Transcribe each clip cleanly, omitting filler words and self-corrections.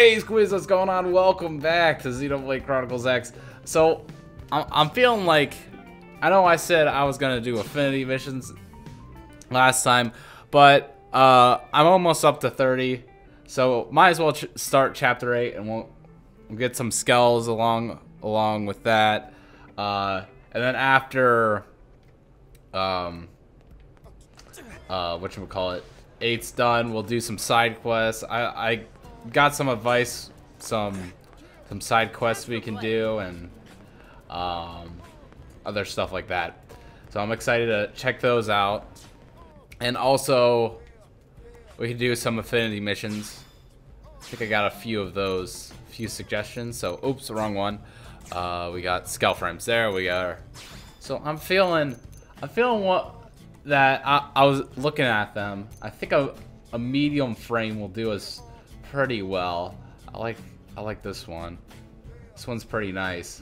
Hey, Squeeze, what's going on? Welcome back to Xenoblade Chronicles X. So, I'm feeling like, I know I said I was gonna do affinity missions last time, but I'm almost up to 30, so might as well start Chapter 8, and we'll get some skells along with that, and then after whatchamacallit, 8's done, we'll do some side quests. I got some advice, some side quests we can do, and other stuff like that. So I'm excited to check those out. And also, we can do some affinity missions. I think I got a few of those, few suggestions. So, oops, wrong one. We got scale frames there. We got. So I'm feeling what that I was looking at them. I think a medium frame will do us pretty well. I like this one. This one's pretty nice.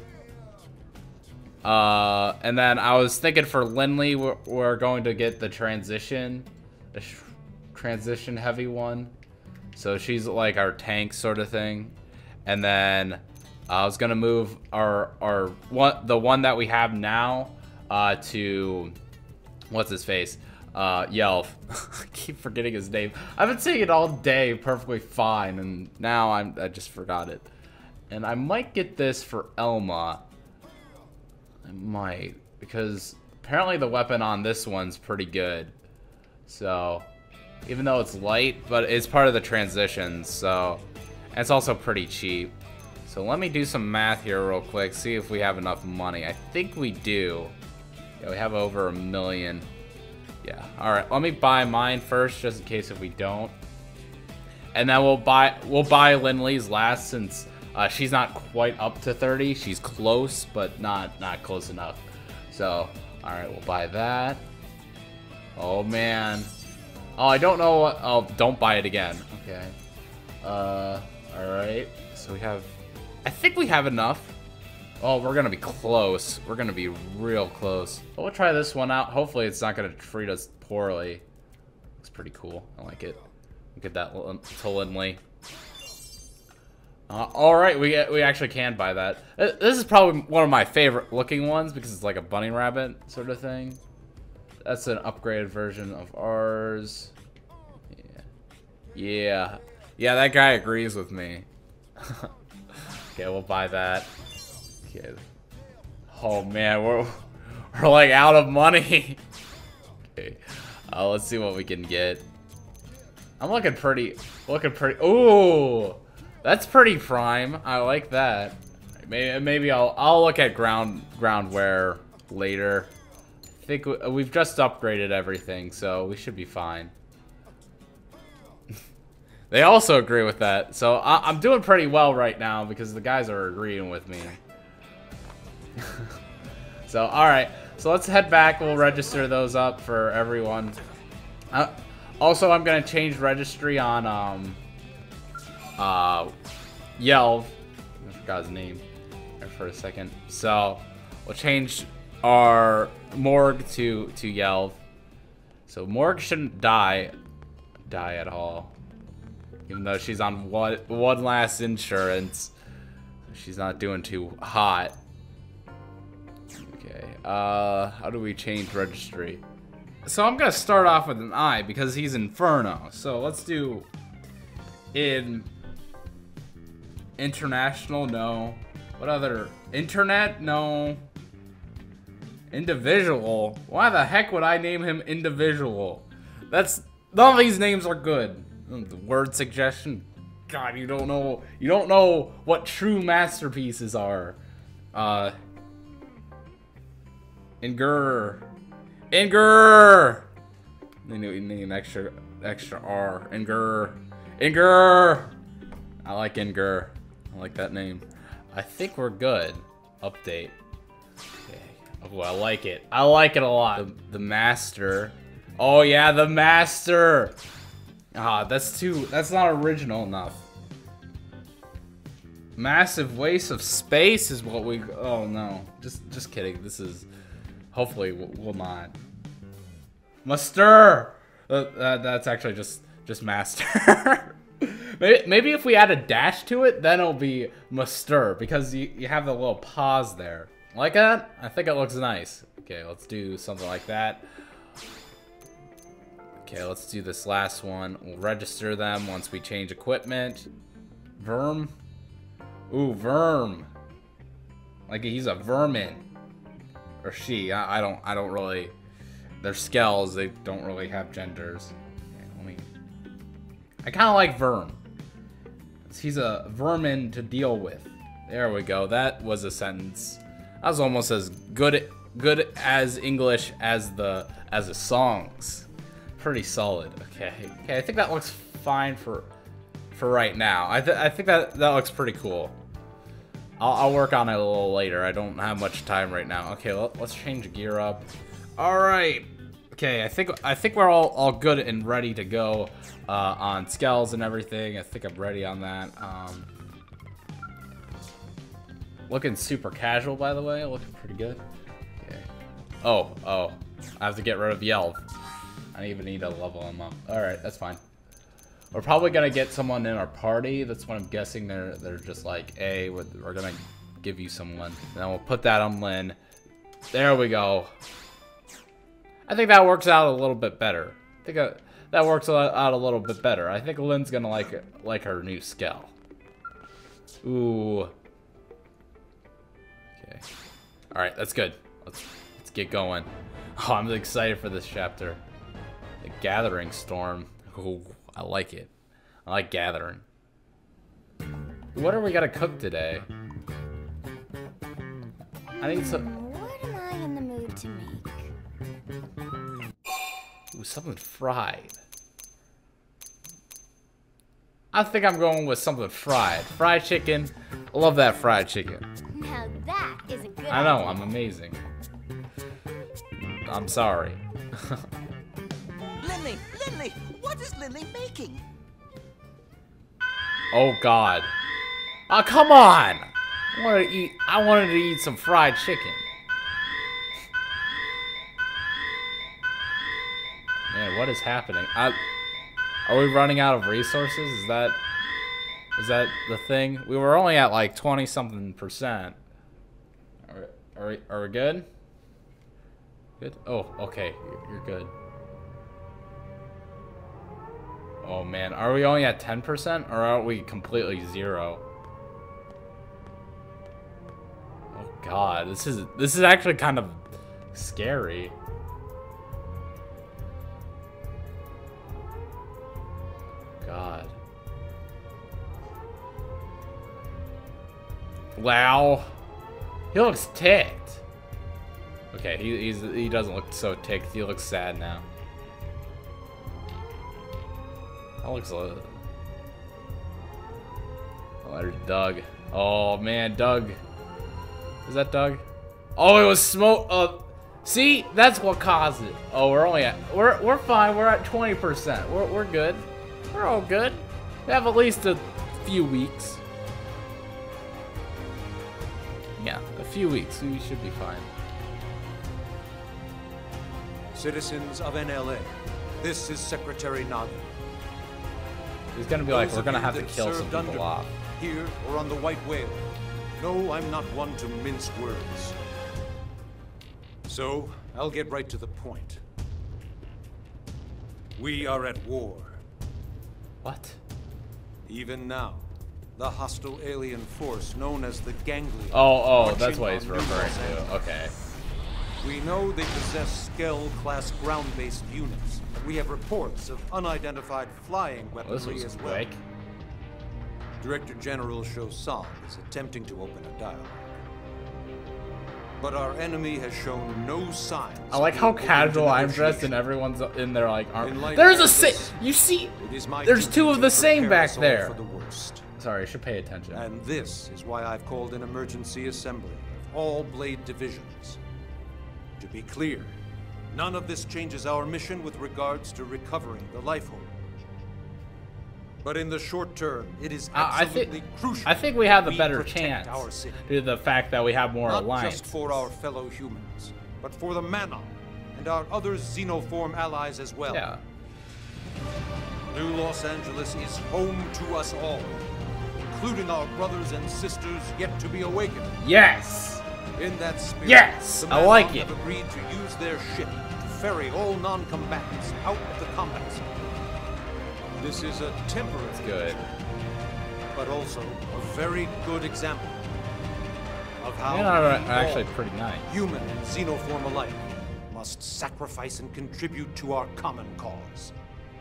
And then I was thinking for Lindley, we're going to get the transition heavy one. So she's like our tank sort of thing. And then I was gonna move the one that we have now to what's his face? Yelv. I keep forgetting his name. I've been saying it all day perfectly fine, and now I just forgot it. And I might get this for Elma. I might, because apparently the weapon on this one's pretty good. So, even though it's light, but it's part of the transitions, so, and it's also pretty cheap. So let me do some math here real quick, see if we have enough money. I think we do. Yeah, we have over $1 million. Yeah, alright, let me buy mine first, just in case if we don't. And then we'll buy Lindley's last, since she's not quite up to 30. She's close, but not close enough. So, alright, we'll buy that. Oh, man. Oh, I don't know what... Oh, don't buy it again. Okay. Alright. So we have... I think we have enough. Oh, we're gonna be close. We're gonna be real close. But we'll try this one out. Hopefully it's not gonna treat us poorly. It's pretty cool. I like it. We'll get that to Lindley. Alright, we actually can buy that. This is probably one of my favorite looking ones because it's like a bunny rabbit sort of thing. That's an upgraded version of ours. Yeah, that guy agrees with me. Okay, we'll buy that. Okay. Oh man, we're like out of money. Okay, let's see what we can get. I'm looking pretty. Ooh, that's pretty prime. I like that. Maybe I'll look at groundware later. I think we've just upgraded everything, so we should be fine. They also agree with that, so I'm doing pretty well right now because the guys are agreeing with me. So, alright. So let's head back. We'll register those up for everyone. Also, I'm going to change registry on Yelv. I forgot his name there for a second. So, we'll change our Morg to Yelv. So, Morg shouldn't die at all. Even though she's on one last insurance. She's not doing too hot. Okay, how do we change registry? So I'm gonna start off with an I because he's Inferno. So let's do international, no. What other? Internet, no. Individual. Why the heck would I name him Individual? None of these names are good. The word suggestion. God, you don't know what true masterpieces are. Inger. We need an extra R. Inger. I like Inger. I like that name. I think we're good. Update. Okay. Oh, I like it. I like it a lot. The master. Oh yeah, the master. Ah, that's not original enough. Massive waste of space is what we... Oh no, just kidding. This is... Hopefully we'll not. Master! That's actually just master. Maybe if we add a dash to it, then it'll be Mustir, because you have the little pause there. Like that? I think it looks nice. Okay, let's do something like that. Okay, let's do this last one. We'll register them once we change equipment. Verm. Ooh, Verm. Like he's a vermin. Or she. I don't really. They're skells. They don't really have genders. Okay, I kind of like Verm. He's a vermin to deal with. There we go. That was a sentence. That was almost as good as English as the songs. Pretty solid. Okay. Okay, I think that looks fine for right now. I think that looks pretty cool. I'll work on it a little later. I don't have much time right now. Okay, let's change gear up. All right. Okay, I think we're all good and ready to go on skells and everything. I think I'm ready on that. Looking super casual, by the way. Looking pretty good. Okay. Oh, I have to get rid of Yelv. I don't even need to level him up. All right, that's fine. We're probably gonna get someone in our party. That's what I'm guessing. They're just like, hey, we're gonna give you someone. Then we'll put that on Lynn. There we go. I think that works out a little bit better. I think that works out a little bit better. I think Lynn's gonna like her new skell. Ooh. Okay. All right, that's good. Let's get going. Oh, I'm excited for this chapter. The Gathering Storm. Ooh, I like it. I like gathering. What are we gonna cook today? I need some. What am I in the mood to make? Ooh, something fried. I think I'm going with something fried. Fried chicken. I love that fried chicken. Now that is a good I know, idea. I'm amazing. I'm sorry. Lindley, what is Lindley making? Oh God. Oh, come on! I wanted to eat some fried chicken. Man, what is happening? Are we running out of resources? Is that the thing? We were only at like 20-something%. Are we good? Good? Oh, okay. You're good. Oh man, are we only at 10% or are we completely zero? Oh God, this is actually kind of scary. God. Wow. He looks ticked. Okay, he doesn't look so ticked. He looks sad now. That looks like... Oh, there's Doug. Oh man, Doug. Is that Doug? Oh, it was smoke. See, that's what caused it. Oh, we're only at we're fine. We're at 20%. We're good. We're all good. We have at least a few weeks. Yeah, a few weeks. We should be fine. Citizens of NLA, this is Secretary Naga. He's gonna be like, Those we're gonna of have you to that kill some served under people me, off. Here or on the White Whale. No, I'm not one to mince words. So, I'll get right to the point. We are at war. What? Even now, the hostile alien force known as the Ganglion. Oh, that's marching what he's on New referring Los to. Angeles. Okay. We know they possess Skell-class ground-based units. We have reports of unidentified flying Well, this weaponry was as well. quick. Director General Shosang is attempting to open a dialogue. But our enemy has shown no signs. I like of how being open casual to I'm dressed and negotiation. everyone's in their like In arm. light There's of a same. this, You see, It is my there's duty two of to the same prepare back us all there. for the worst. Sorry, I should pay attention. And this is why I've called an emergency assembly of all B.L.A.D.E divisions. To be clear, none of this changes our mission with regards to recovering the life hold. But in the short term, it is absolutely crucial. I think we have the we better protect chance our city. due to the fact that we have more Not alliance. just for our fellow humans, but for the Manon and our other xenoform allies as well. Yeah. New Los Angeles is home to us all, including our brothers and sisters yet to be awakened. Yes! In that spirit, Yes! the I like Manhunt it. have agreed to use their ship to ferry all non-combatants out of the combat zone. This is a temporary Good. but also a very good example of how Yeah, we actually all, pretty nice. human and xenoform alike, must sacrifice and contribute to our common cause.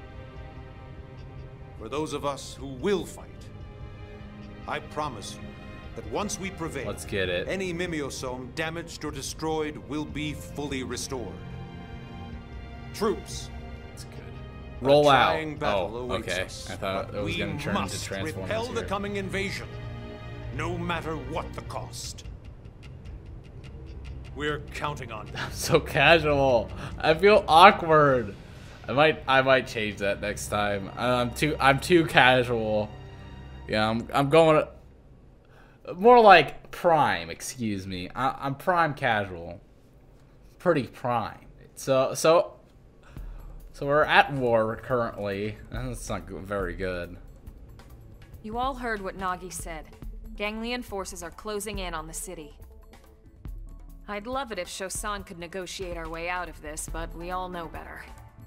For those of us who will fight, I promise you that once we prevail, Let's get it. any mimeosome damaged or destroyed will be fully restored. Troops, That's good. Roll a out. trying battle Oh, awaits okay. us, I thought but it was we going to turn into must Transformers repel the here. coming invasion, no matter what the cost. We're counting on you. So casual. I feel awkward. I might change that next time. I'm too casual. Yeah, I'm going more like prime, excuse me. I'm prime casual. Pretty prime. So we're at war currently. That's not very good. You all heard what Nagi said. Ganglion forces are closing in on the city. I'd love it if Shosan could negotiate our way out of this, but we all know better.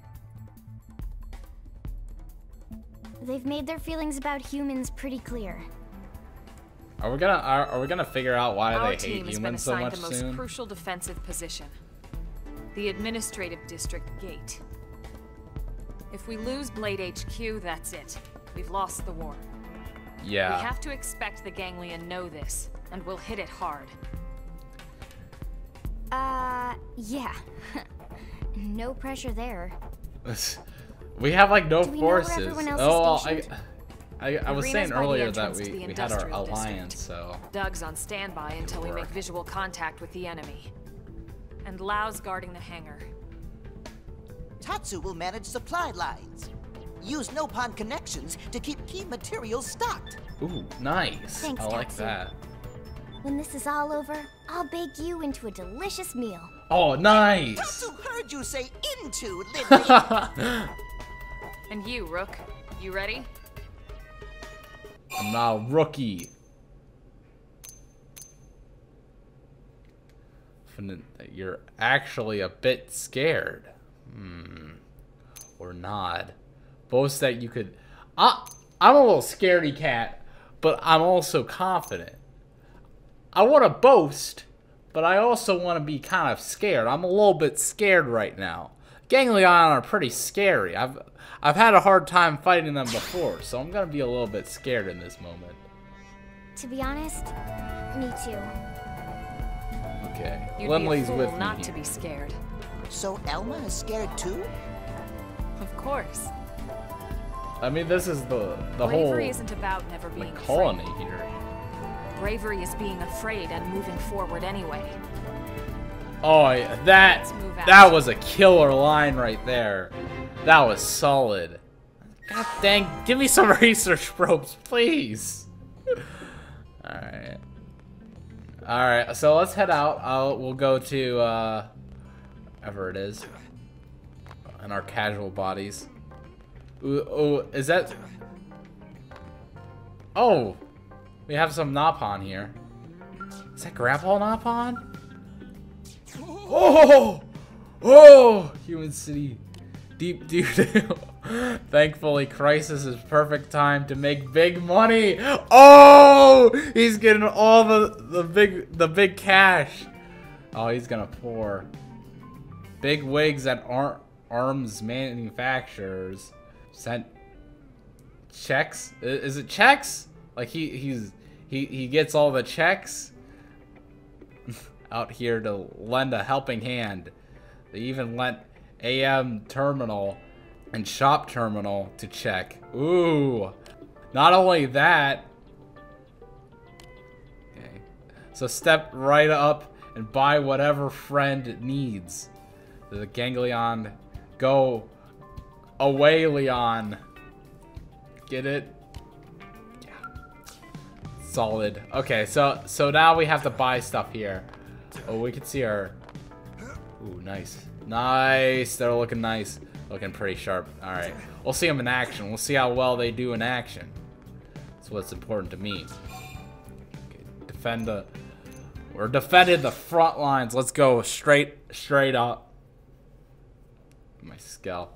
They've made their feelings about humans pretty clear. Are we gonna figure out why Our they team hate has been humans so assigned much the most soon? crucial defensive position. The administrative district gate. If we lose B.L.A.D.E HQ, that's it. We've lost the war. Yeah. We have to expect the Ganglion know this, and we'll hit it hard. Yeah. No pressure there. We have like no Do we know where forces. everyone else Oh, is stationed? I was Arena's saying by the earlier that entrance to the we had our industrial alliance, district. so Doug's on standby until we make work. visual contact with the enemy. And Lau's guarding the hangar. Tatsu will manage supply lines. Use Nopon connections to keep key materials stocked. ooh, nice. Thanks, I like Tatsu. that. When this is all over, I'll bake you into a delicious meal. Oh, nice. Tatsu heard you say into, Lily. And you, Rook, you ready? I'm not a rookie. You're actually a bit scared. Or not. Boast that you could... I'm a little scaredy cat, but I'm also confident. I want to boast, but I also want to be kind of scared. I'm a little bit scared right now. Ganglion are pretty scary. I've had a hard time fighting them before, so I'm gonna be a little bit scared in this moment. To be honest, me too. Okay, You'd Lindley's be a fool with me not here. to be scared. So Elma is scared too? Of course. I mean, this is the whole Bravery isn't about never being like, colony afraid. here. Bravery is being afraid and moving forward anyway. Oh, yeah, Let's move out. that was a killer line right there. That was solid. God dang, give me some research probes, please. Alright. Alright, so let's head out. We'll go to, wherever it is. In our casual bodies. Ooh, is that... Oh! We have some Napon here. Is that Grandpa Napon? Oh! Oh! Human City. Deep doo-doo. Thankfully, Crisis is perfect time to make big money. Oh! He's getting all the big cash. Oh, he's gonna pour. Big wigs at arms manufacturers sent checks. Is it checks? Like he gets all the checks out here to lend a helping hand. They even lent AM terminal and shop terminal to check. Ooh. Not only that. Okay. So step right up and buy whatever friend needs. The Ganglion. Go away, Leon. Get it? Yeah. Solid. Okay, so now we have to buy stuff here. Oh, we can see our... Ooh, nice. Nice. They're looking nice. Looking pretty sharp. Alright. We'll see them in action. We'll see how well they do in action. That's what's important to me. Okay, we're defending the front lines. Let's go straight up. My scalp.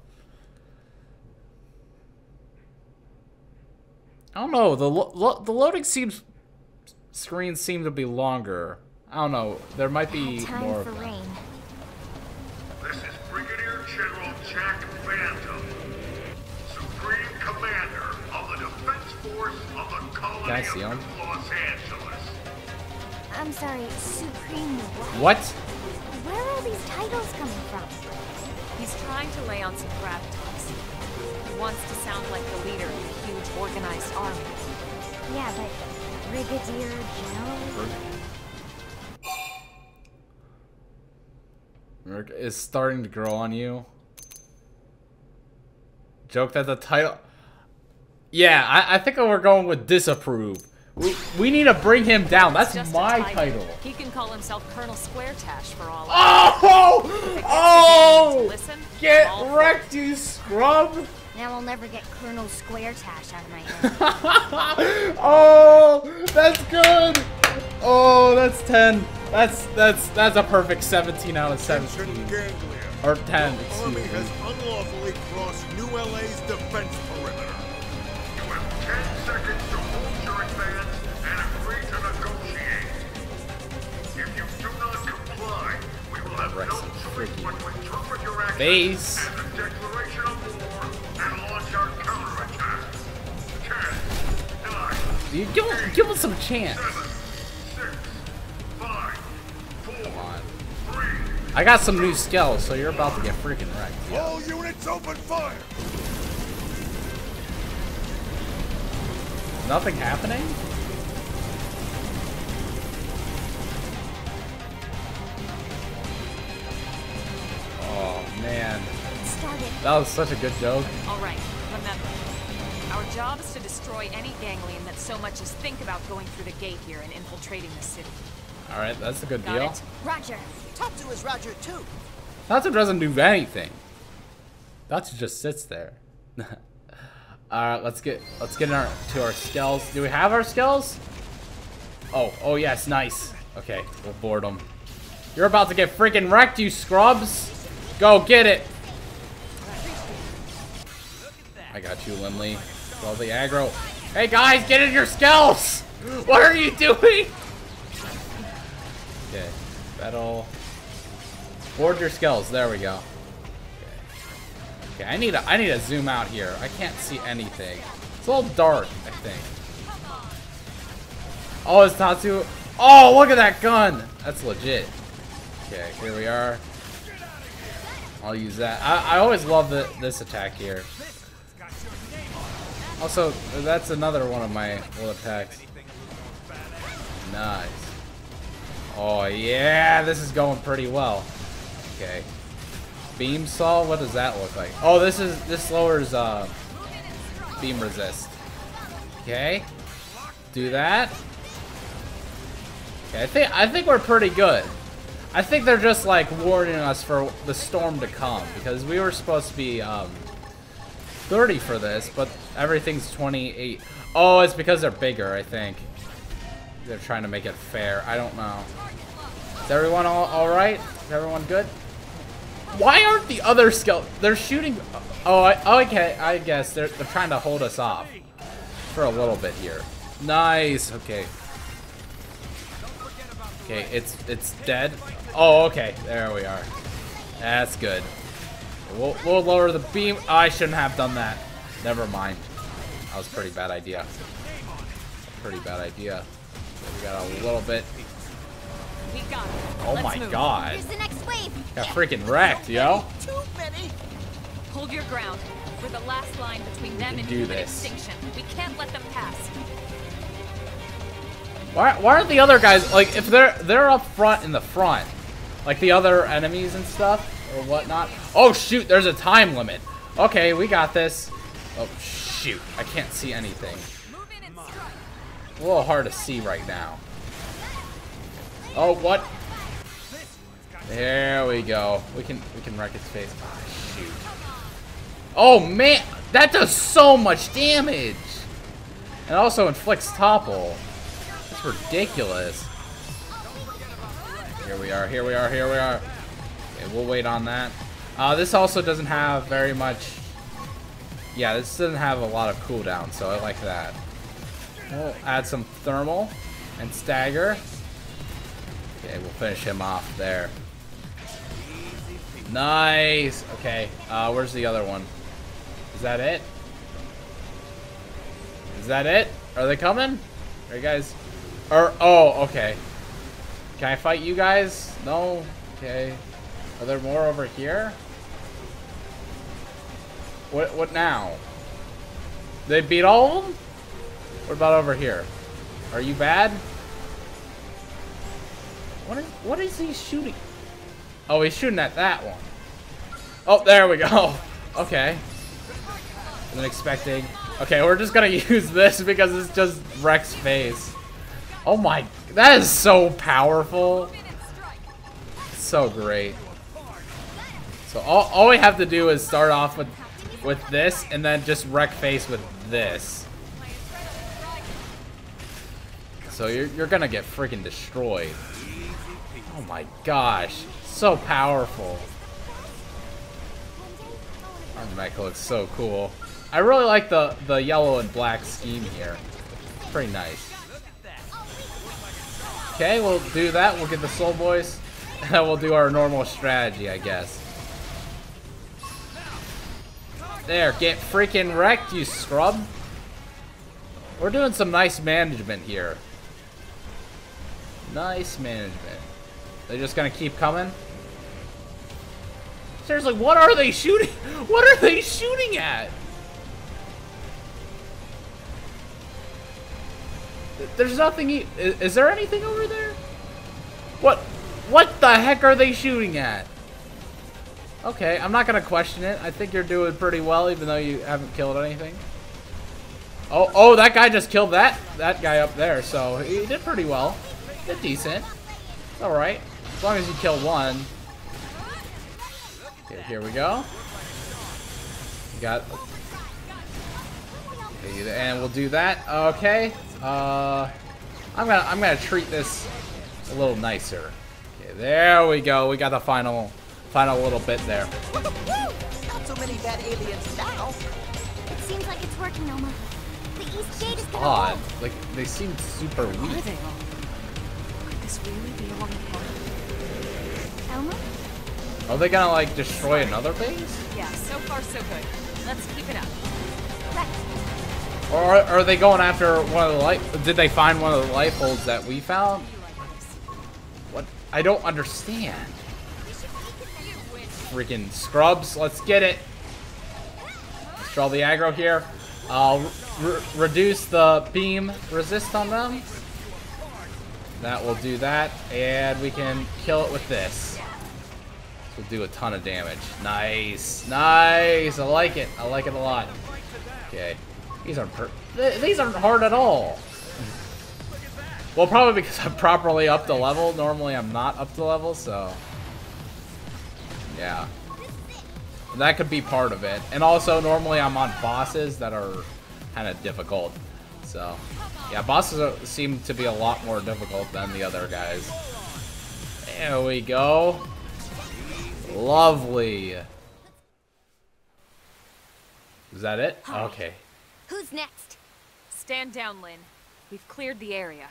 I don't know. The loading screens seem to be longer. I don't know. There might be more of them. This is Brigadier General Jack Phantom, Supreme Commander of the Defense Force of the Colony of Los Angeles. I'm sorry, Supreme What? Where are all these titles coming from? He's trying to lay on some gravitas. He wants to sound like the leader of a huge organized army. Yeah, but Brigadier General? Merc is starting to grow on you. Joke that the title... Yeah, I think we're going with disapprove. We need to bring him down. That's my title. He can call himself Colonel Squaretash for all. Oh! Listen, Get wrecked, you scrub! Now I'll never get Colonel Squaretash out of my head. Oh, that's good. Oh, that's 10. That's a perfect 17 out of 17. Or 10. The army has unlawfully crossed New LA's defense perimeter. You have 10 seconds to hold your advance and agree to negotiate. If you do not comply, we will have no choice but to interpret your actions as a declaration of war and launch our counterattack. 10, 9, You give us some chance. 7, 6, 5, 4, Come on. 3. I got some new skills, so you're about to get freaking wrecked. Yeah. All units open fire! Nothing happening? Oh man, that was such a good joke. All right, remember, our job is to destroy any ganglion that so much as think about going through the gate here and infiltrating the city. All right, that's a good Got deal. it? Roger. Tatsu is Roger too. Tatsu doesn't do anything. Tatsu just sits there. Alright, let's get to our skills. Do we have our skills? Oh yes, nice. Okay, we'll board them. You're about to get freaking wrecked, you scrubs. Go get it. I got you, Limley. All the aggro. Hey guys, get in your skills. What are you doing? Okay, that'll board your skills. There we go. Okay, I need to zoom out here. I can't see anything. It's a little dark, I think. Oh, it's Tatsu. Oh, look at that gun. That's legit. Okay, here we are. I'll use that. I always love this attack here. Also, that's another one of my little attacks. Nice. Oh yeah, this is going pretty well. Okay. Beam saw, what does that look like? Oh, this lowers beam resist. Okay. Do that. Okay, I think we're pretty good. I think they're just like warning us for the storm to come because we were supposed to be 30 for this, but everything's 28. Oh, it's because they're bigger, I think. They're trying to make it fair. I don't know. Is everyone all right? Is everyone good? Why aren't the other skeletons? They're shooting. Oh, okay. I guess they're trying to hold us off for a little bit here. Nice. Okay. Okay, it's dead. Oh, okay. There we are. That's good. We'll lower the beam. Oh, I shouldn't have done that. Never mind. That was a pretty bad idea. Pretty bad idea. We got a little bit. We got it. Oh Let's my move. god. Here's the next wave. Got freaking wrecked, yo. Too many. Hold your ground. We're the last line between them and do human this. extinction. We can't let them pass. Why aren't the other guys like if they're up front in the front, like the other enemies and stuff or whatnot? Oh shoot, there's a time limit. Okay, we got this. Oh shoot, I can't see anything. Move in and strike. A little hard to see right now. Oh what? There we go. We can wreck its face. Ah shoot. Oh man, that does so much damage. And also inflicts topple. That's ridiculous. Here we are, here we are, here we are. Okay, we'll wait on that. This also doesn't have very much... Yeah, this doesn't have a lot of cooldown, so I like that. We'll add some thermal and stagger. Okay, we'll finish him off there. Nice! Okay, where's the other one? Is that it? Is that it? Are they coming? Are you guys... oh, okay. Can I fight you guys? No? Okay. Are there more over here? What now? They beat all of them? What about over here? Are you bad? What is he shooting? Oh, he's shooting at that one. Oh, there we go. Okay. Wasn't expecting. Okay, we're just gonna use this because it's just Rex's face. Oh my, that is so powerful. So great. So all we have to do is start off with this and then just wreck face with this. So you're gonna get freaking destroyed. Oh my gosh, so powerful. Our mech looks so cool. I really like the yellow and black scheme here. Pretty nice. Okay, we'll do that. We'll get the Soul Boys, and then we'll do our normal strategy, I guess. There, get freaking wrecked, you scrub. We're doing some nice management here. Nice management. They're just gonna keep coming? Seriously, what are they shooting? What are they shooting at? There's nothing. Is there anything over there? What the heck are they shooting at? Okay, I'm not gonna question it. I think you're doing pretty well, even though you haven't killed anything. Oh, that guy just killed that guy up there, so he did pretty well. Did decent. All right, as long as you kill one. Okay, here we go. You got. Okay, and we'll do that. Okay. I'm gonna treat this a little nicer. Okay, there we go. We got the final little bit there. Not so many bad aliens now. It seems like it's working, Noma. The East Gate is gonna Odd. hold. Like they seem super Are weak. they all? Could this really be along the path? Elma? Are they gonna like destroy another base? Yeah, so far so good. Let's keep it up. Rex, Or are they going after one of the life? Did they find one of the life holds that we found? What? I don't understand. Freaking scrubs, let's get it. Let's draw the aggro here. I'll reduce the beam resist on them. That will do that, and we can kill it with this. This will do a ton of damage. Nice, nice. I like it. I like it a lot. Okay, these aren't hard at all. Well, probably because I'm properly up to level. Normally, I'm not up to level, so yeah. That could be part of it. And also, normally I'm on bosses that are kind of difficult. So, yeah, bosses seem to be a lot more difficult than the other guys. There we go. Lovely. Is that it? Okay. who's next? Stand down, Lynn. We've cleared the area.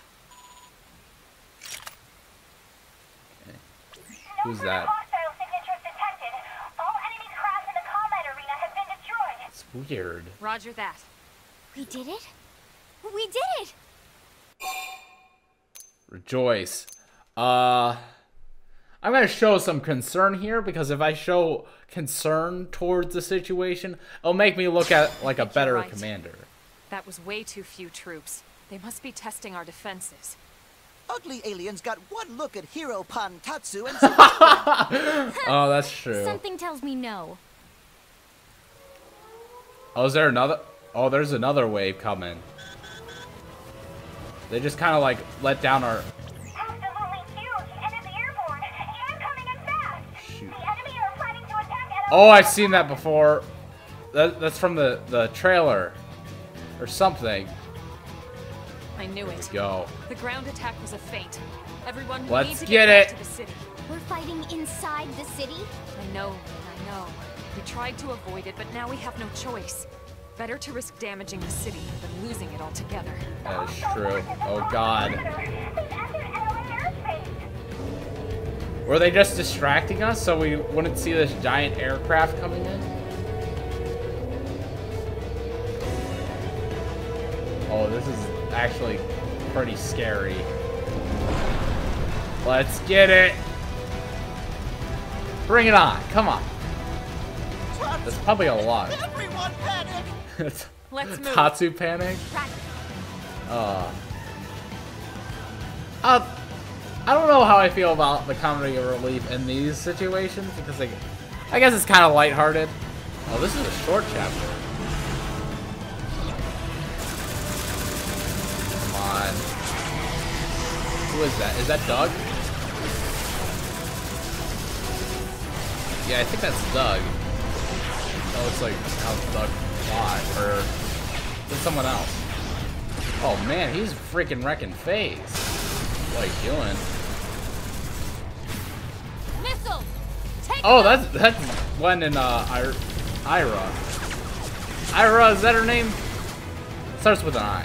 Okay. Who's that? Hostile signatures detected. All enemies crash in the combat arena have been destroyed. It's weird. Roger that. We did it? We did it! Rejoice. I'm gonna show some concern here, because if I show concern towards the situation, it'll make me look at like a better right. commander. That was way too few troops. They must be testing our defenses. Ugly aliens got one look at Hero Pantatsu and Oh, that's true. Something tells me no. Oh, is there another? Oh, there's another wave coming. They just kind of like let down our... Absolutely huge, and it's airborne, and coming in fast. Shoot. The enemy are planning to attack at a Oh, I've seen that before. That's from the trailer. Or something. I knew it. Let's go. The ground attack was a feint. Everyone, we Let's need to get back it. to the city. We're fighting inside the city? I know. We tried to avoid it, but now we have no choice. Better to risk damaging the city than losing it altogether. That is true. Oh god. They've entered LA airspace. Were they just distracting us so we wouldn't see this giant aircraft coming in? Oh, this is actually pretty scary. Let's get it. Bring it on. Come on. There's probably a lot. Everyone panic! Let's move. Tatsu panic? I don't know how I feel about the comedy relief in these situations because like, I guess it's kind of lighthearted. Oh, this is a short chapter. Come on. Who is that? Is that Doug? Yeah, I think that's Doug. That looks like how Doug fought, or is it someone else? Oh man, he's freaking wrecking face. What are you doing? Missiles! Take Oh, that's Gwen and Ira. Ira, is that her name? Starts with an I.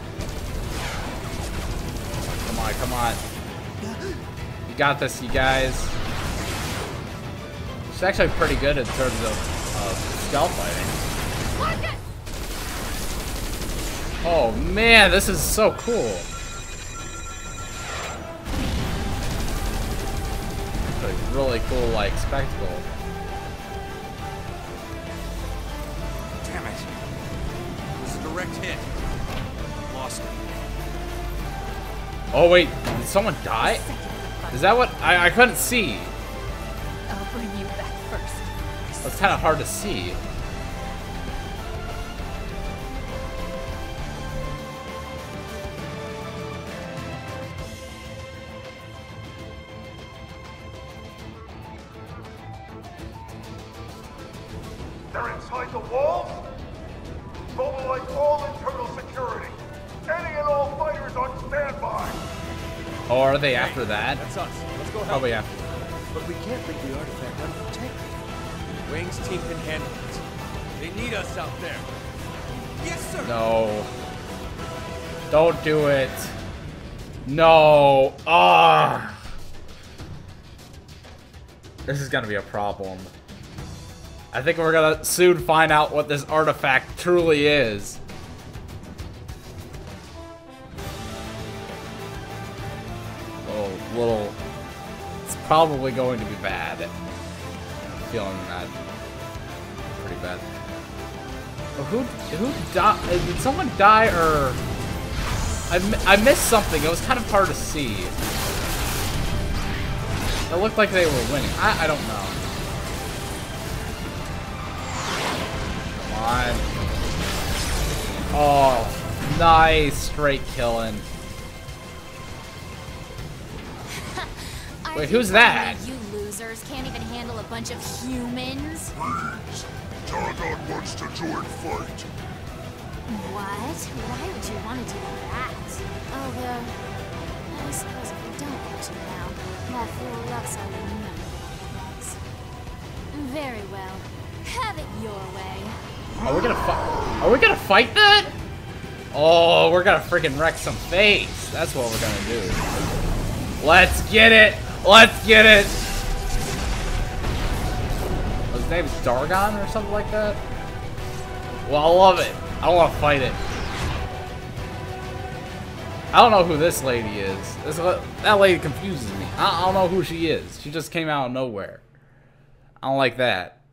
Come on. You got this, you guys. She's actually pretty good in terms of stealth fighting. Oh man, this is so cool. It's a really cool, like, spectacle. Damn it. It was a direct hit. Lost it. Oh wait, did someone die? Is that what? I couldn't see. I'll bring you back first. It's kind of hard to see. They're inside the walls? Mobilize all internal security. Any and all fighters on standby. Oh, are they after that? That's us. Let's go help. Probably after. But we can't leave the artifact unprotected. Wang's team can handle it. They need us out there. Yes, sir. No. Don't do it. No. Ah. This is gonna be a problem. I think we're gonna soon find out what this artifact truly is. Oh, little. It's probably going to be bad. I'm feeling that pretty bad. Who died? Did someone die or? I missed something. It was kind of hard to see. It looked like they were winning. I don't know. Come on. Oh, nice straight killing. Wait, who's that? You losers can't even handle a bunch of humans. Please. Targon wants to join fight. What? Why would you want to do that? Although, I suppose if we don't want to now, that fool Lux already knows. Very well. Have it your way. Are we gonna fight? Are we gonna fight that? Oh, we're gonna freaking wreck some face. That's what we're gonna do. Let's get it. Let's get it. His name's Dargon or something like that. Well, I love it. I want to fight it. I don't know who this lady is. That lady confuses me. I don't know who she is. She just came out of nowhere. I don't like that.